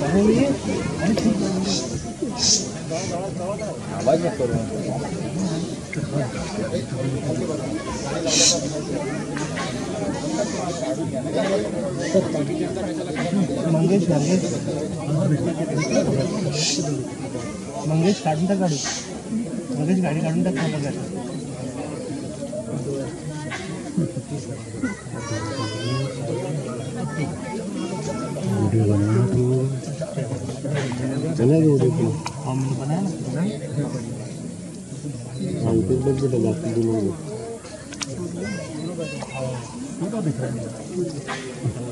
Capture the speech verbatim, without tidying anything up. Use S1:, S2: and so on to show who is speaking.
S1: आवाज मत करो। मंगेश मंगेश मंगेश काढून टाक गाडी मंगेश गाडी काढून टाक ना बघा वीडियो बनाना तो चला वीडियो को हम बनाया ना हां यूट्यूब पे भी डालते हैं लोग फोटो दिख रहा है।